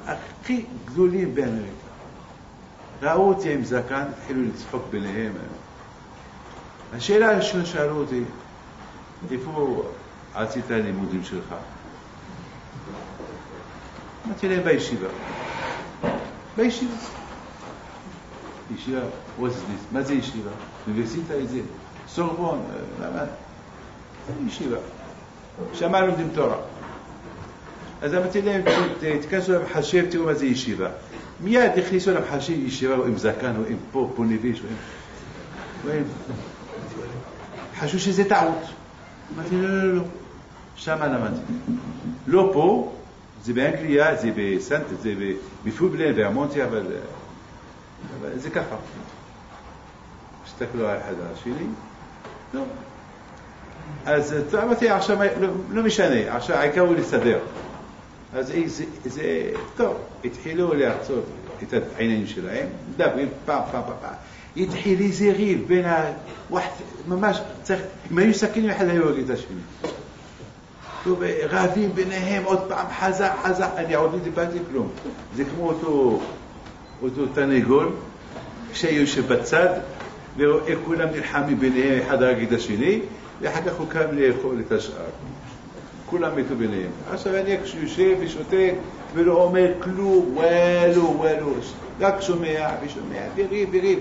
ראו אותי עם זקן, התחילו לצחוק ביניהם. השאלה הראשונה שאלו אותי, איפה עשית הלימודים שלך? אמרתי להם, בישיבה. ישיבה, מה זה ישיבה? אוניברסיטה איזה? סורבון, למה? זה ישיבה. שמענו לומדים תורה. אז אמרתי להם, תכנסו למחשב, תראו מה זה ישיבה. מיד הכניסו למחשב ישיבה, או עם זקן, או עם פה נביש, או עם... חשבו שזה טעות. אמרתי, לא. שמה למדתי. לא פה, זה באנגליה, זה בסנט, זה בפובלן, באמונטיה, אבל זה ככה. הסתכלו על אחד השני, לא. אז אמרתי, עכשיו לא משנה, עכשיו העיקר הוא לסדר. אז זה טוב, התחילו להרצות את העניינים שלהם, מדברים פעם. התחיל איזה ריב בין ממש צריך, אם היו סכינים אחד היו הורגים את השני. טוב, רבים ביניהם עוד פעם חזק, אני עוד לא דיברתי כלום. זה כמו אותו תנגול, שיושב בצד, ורואה כולם נלחמים ביניהם, אחד הרג את השני, ואחר כך הוא קם לאכול את השאר. כולם מתו ביניהם. עכשיו אני יושב ושותק ולא אומר כלום, וואלו, רק שומע, וריב.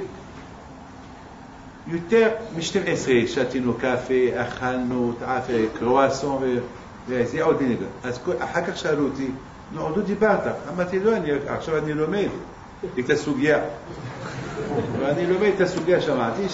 יותר מ-12 שתינו קפה, אכלנו, קרואסון, וזה עוד נגד. אז אחר כך שאלו אותי, עוד לא דיברת. אמרתי, לא, עכשיו אני לומד את הסוגיה. ואני לומד את הסוגיה, שמעתי.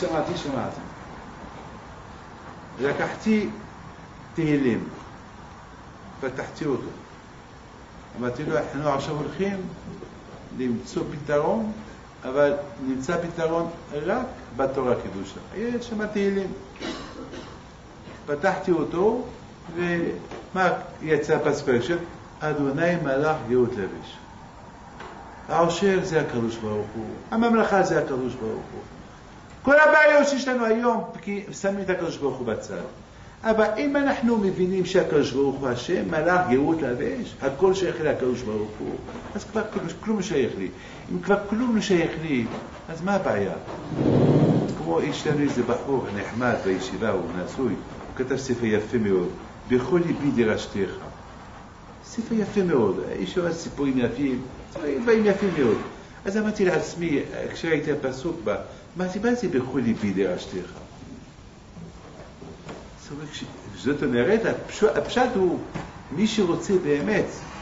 לקחתי תהילים, פתחתי אותו. אמרתי לו, אנחנו עכשיו הולכים למצוא פתרון, אבל נמצא פתרון רק בתורה קדושה. יש שם תהילים. פתחתי אותו, ומה יצא הפסוק של אדוני מלך גאות לבש. העושר זה הקדוש ברוך הוא, הממלכה זה הקדוש ברוך הוא. כל הבעיות שיש לנו היום, כי שמים את הקדוש ברוך הוא בצד. אבל אם אנחנו מבינים שהקדוש ברוך הוא השם, מלך גאות לבש, הכל שייך לקדוש ברוך הוא, אז כבר כלום לא שייך לי. אם כבר כלום לא שייך לי, אז מה הבעיה? כמו יש לנו איזה בחור נחמד בישיבה, הוא נשוי, הוא כתב ספר יפה מאוד, בכל ליבי דרשתך. ספר יפה מאוד, יש לו סיפורים יפים, דברים יפים מאוד. אז אמרתי לעצמי, כשראיתי הפסוק בה, אמרתי, מה זה בכל ליבי דרשתך? זאת אומרת, הפשט הוא, מי שרוצה באמת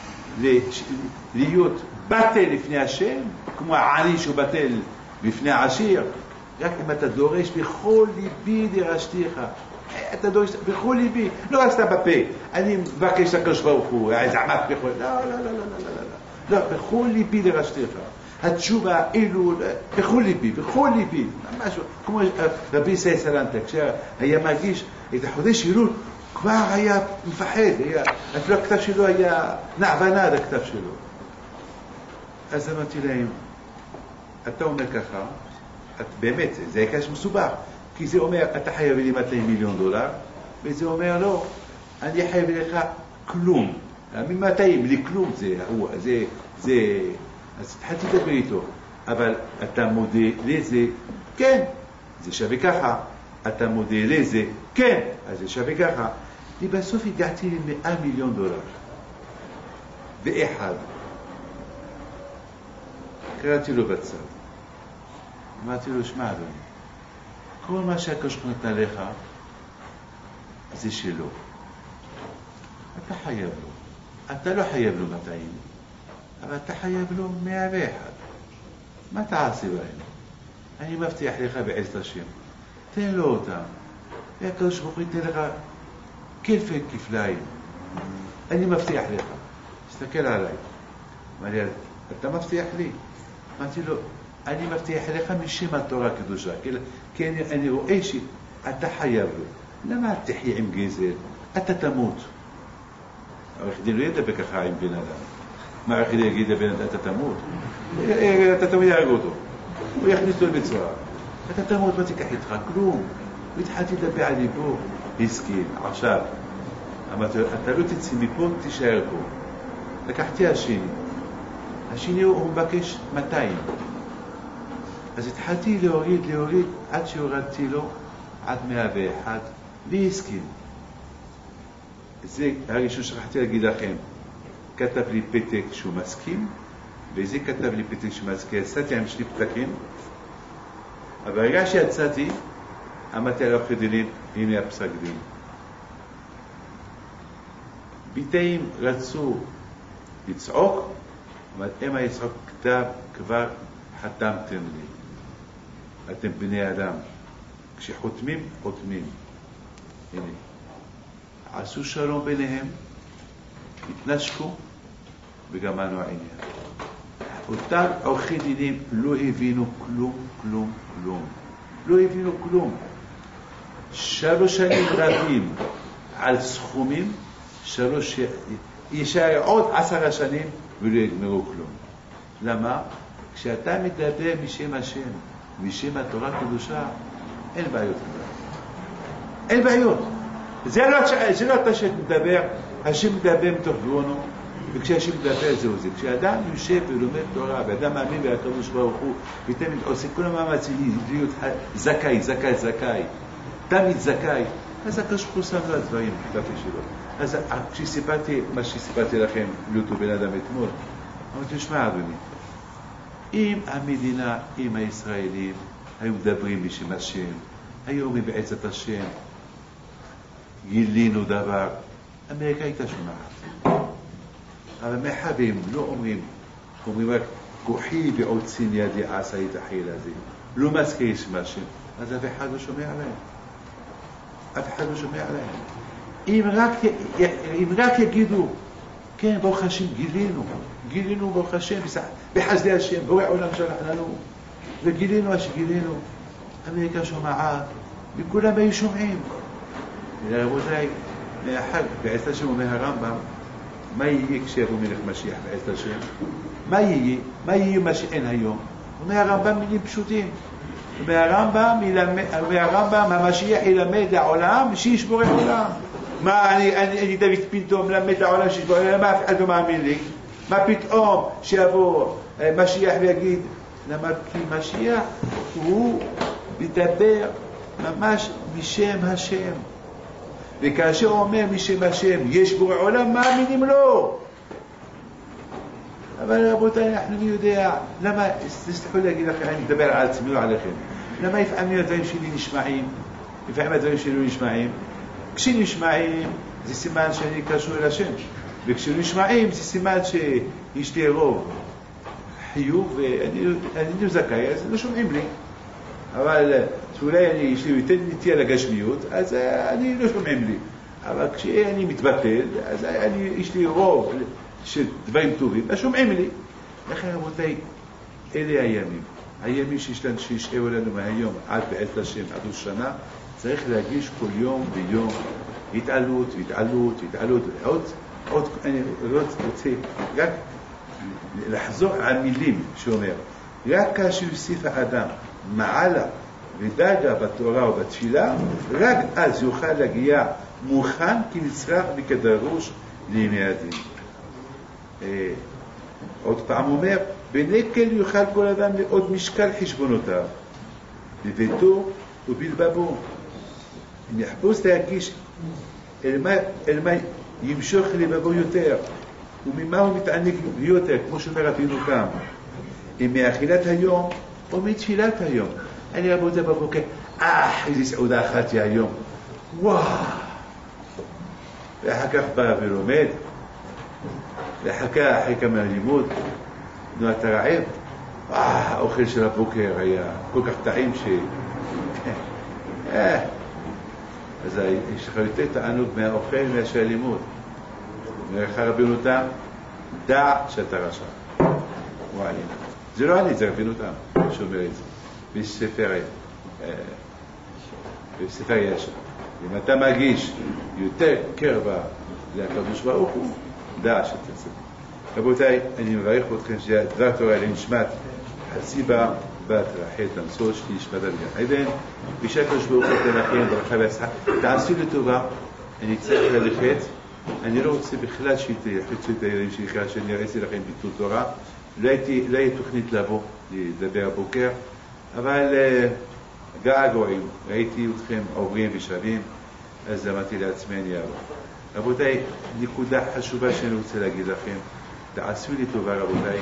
להיות בטל לפני השם, כמו העני שהוא בטל לפני העשיר, רק אם אתה דורש בכל ליבי דרשתך, אתה דורש בכל ליבי, לא רק סתם בפה, אני מבקש לקדוש ברוך הוא, איזה עמק בכל, לא, בכל ליבי דרשתך. התשובה אילו, בכל ליבי, משהו, כמו רבי ישראל סלנטה, כשהיה מרגיש את החודש אלול, כבר היה מפחד, אפילו הכתב שלו היה נעבנה, הכתב שלו. אז אמרתי להם, אתה אומר ככה, באמת, זה היה קש מסובך, כי זה אומר, אתה חייב לי 200 מיליון דולר, וזה אומר, לא, אני חייב לך כלום. מ-200, לי כלום, זה, אז התחלתי לדבר איתו, אבל אתה מודה לזה, כן, זה שווה ככה, אתה מודה לזה, כן, אז זה שווה ככה. ובסוף הגעתי ל$100 מיליון. ואחד. קראתי לו בצד. אמרתי לו, שמע אדוני, כל מה שהקדוש ברוך הוא נתן לך, זה שלו. אתה חייב לו. אתה לא חייב לו 200, אבל אתה חייב לו 101. מה תעשה בהם? אני מבטיח לך בעזרת השם. תן לו אותם. והקדוש ברוך הוא ייתן לך כפל כפליים. אני מבטיח לך. תסתכל עליי. אמר לי, אתה מבטיח לי? אמרתי לו, אני מבטיח לך משם התורה הקדושה, כי אני רואה שאתה חייב לו. למה תחיה עם גזל? אתה תמות. העורך דין לא ידבר ככה עם בן אדם. מה העורך דין יגיד לבן אדם, אתה תמות? אתה תמיד יהרג אותו. הוא יכניס אותו לבית סוהר. אתה תמות, מה תיקח איתך? כלום. והתחלתי לדבר על ליבו, הסכים. עכשיו, אמרתי לו, אתה לא תצא מפה, תישאר פה. לקחתי השני הוא מבקש 200. אז התחלתי להוריד, עד שהורדתי לו, עד 101, והסכים. זה הראשון שכחתי להגיד לכם, כתב לי פתק שהוא מסכים, וזה כתב לי פתק שהוא מסכים, יצאתי עם 2 פתקים, אבל ברגע שיצאתי, אמרתי על עורכי דינים, הנה הפסק דין. ביטאים רצו לצעוק, אבל אם היצעוק כתב, כבר חתמתם לי. אתם בני אדם. כשחותמים, חותמים. הנה. עשו שלום ביניהם, התנשקו, וגמרנו העניין. אותם עורכי דינים לא הבינו כלום. לא הבינו כלום. 3 שנים רבים על סכומים, יישאר עוד 10 שנים ולא יגמרו כלום. למה? כשאתה מדבר בשם השם, בשם התורה הקדושה, אין בעיות. אין בעיות. זה לא אתה שמדבר, השם מדבר מתוך גרונו, וכשהשם מדבר זהו זה. כשאדם יושב ולומד תורה, ואדם מאמין והקדוש ברוך הוא, ותמיד עושה כל המאמצים להיות זכאי, תמיד זכאי, אז הקדוש ברוך הוא שם לו הדברים כלפי שלו. אז כשסיפרתי מה שסיפרתי לכם לאותו בן אדם אתמול, אמרתי, תשמע אדוני, אם המדינה, אם הישראלים היו מדברים בשם השם, היו מבעצת השם, גילינו דבר, אמריקה הייתה שומעת. אבל מחבים לא אומרים רק כוחי ועוצין ידי עשה את החיל הזה, לא מזכיר שם השם, אז אף אחד לא שומע עליהם. אם רק יגידו, כן, ברוך השם, גילינו ברוך השם, בחסדי השם, בורא עולם שלח לנו, וגילינו מה שגילינו, אמריקה שומעת, וכולם היו שומעים. רבותיי, מהחג, בעצת השם אומר הרמב"ם, מה יהיה כשיבוא מלך משיח בעצת השם? מה יהיה מה שאין היום? אומר הרמב"ם מילים פשוטים. מהרמב"ם המשיח ילמד לעולם שישבור את עולם. מה, אני דוד פינטו מלמד לעולם שישבור את עולם, מה אף אחד לא מאמין לי? מה פתאום שיבוא משיח ויגיד? למה? כי משיח הוא מדבר ממש בשם השם. וכאשר הוא אומר משם השם יש בורא עולם, מאמינים לו. אבל רבותיי, אנחנו מי יודע למה, תסתכלו להגיד לכם, אני מדבר על עצמי לא עליכם, למה לפעמים הדברים שלי נשמעים, לפעמים הדברים שלי לא נשמעים? כשנשמעים זה סימן שאני קשור אל השם, וכשנשמעים זה סימן שיש לי רוב חיוב ואני לא זכאי, אז לא שומעים לי. אבל שאולי יש לי יותר נטייה לגשמיות, אז אני לא שומעים לי. אבל כשאני מתבטל, אז יש לי רוב של דברים טובים, אז שומעים לי. לכן רבותיי, אלה הימים שישארו לנו מהיום עד בעצת השם, עד ראש שנה, צריך להגיש כל יום ויום התעלות. עוד אני רוצה רק לחזור על מילים שאומר, רק כאשר יוסיף האדם מעלה ודאגה בתורה ובתפילה, רק אז יוכל להגיע מוכן כנצרך וכדרוש לימי הדין. עוד פעם אומר, בנקל יוכל כל אדם לעוד משקל חשבונותיו, בביתו ובלבבו. אם יחפוש להגיש אל מה ימשוך לבבו יותר, וממה הוא מתענג יותר, כמו שאומר רבינו תם, אם מאכילת היום או מתפילת היום. אני רבותי בבוקר, איזה סעודה אחת היום, וואו. ואחר כך בא ולומד, ואחר כך אחרי כמה לימוד, נו אתה רעב? האוכל של הבוקר היה כל כך טעים אז יש לך יותר תענוג מהאוכל מאשר הלימוד. אומר לך רבינו תם, דע שאתה רשע. וואי, זה לא אני, זה רבינו תם שאומר את זה. בספר ישר. אם אתה מרגיש יותר קרבה לקדוש ברוך הוא, דע שאתה צדיק. רבותיי, אני מברך אתכם שדבר תורה לנשמת חסיבה בת רחל תמסור שנשמת על גן עדן, ושהקדוש ברוך הוא ייתן לכם ברכה והצלחה. תעשו לי טובה, אני צריך ללכת, אני לא רוצה בכלל שיחצו את הילדים שלי אחרי שאני אראה לכם ביטול תורה, לא הייתי תוכנית לבוא לדבר הבוקר, אבל געגועים, ראיתי אתכם עוברים ושבים, אז אמרתי לעצמי אני אבוא. רבותיי, נקודה חשובה שאני רוצה להגיד לכם, תעשו לי טובה רבותיי,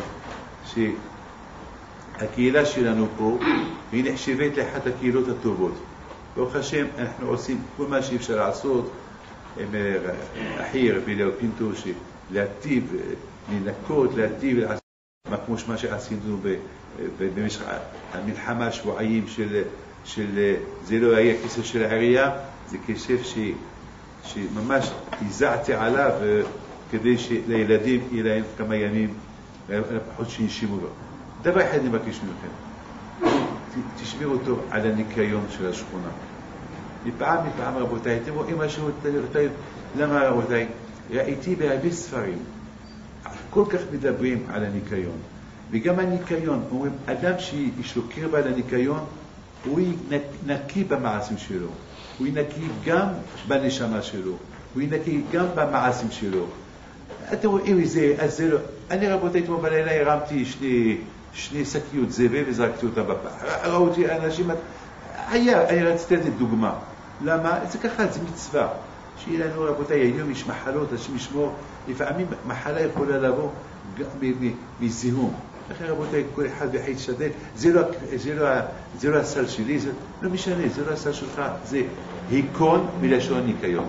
שהקהילה שלנו פה היא נחשבת לאחת הקהילות הטובות. ברוך השם אנחנו עושים כל מה שאפשר לעשות, אחי רבי לאו פינטו, להטיב, לנקות, להטיב, כמו מה שעשינו במשך המלחמה שבועיים של זה לא היה כסף של העירייה, זה כסף שממש הזעתי עליו כדי שלילדים יהיה להם כמה ימים פחות שינשימו לו. דבר אחד אני מבקש מכם, תשמרו טוב על הניקיון של השכונה. מפעם רבותיי, אתם רואים משהו, למה רבותיי? ראיתי בהרבה ספרים, כל כך מדברים על הניקיון. וגם הניקיון, אומרים, אדם שיש לו קרבה על הניקיון, הוא נקי במעשים שלו. הוא נקי גם בנשמה שלו. הוא נקי גם במעשים שלו. אתם רואים איזה, אז זה לא. אני רבותיי, אתמול בלילה הרמתי שני שקיות זבל וזרקתי אותם בפח. ראו אותי אנשים, אני רציתי לתת דוגמה. למה? זה ככה, זה מצווה. שיהיה לנו רבותיי, היום יש מחלות, השם ישמור, לפעמים מחלה יכולה לבוא מזיהום. לכן רבותיי, כל אחד ואחד ישתדל, זה לא הסל שלי, זה לא משנה, זה לא הסל שלך, זה היכון מלשון ניקיון.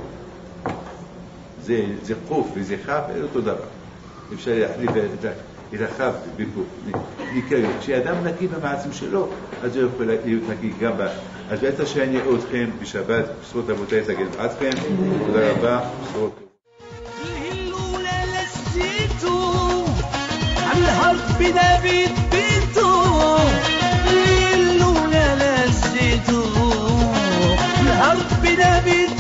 זה חוף וזה חף, אין אותו דבר. אפשר להחליף את החף ניקיון. כשאדם נקי במעצים שלו, אז הוא יכול להיות נקי גם בה. אז בעצם שאני אראה אתכם בשבת, בשורות רבותיי, תגיד בעצכם, תודה רבה, בשורות. الهرب بنبيت بنتو الليل ولا لسيتو الهرب بنبيت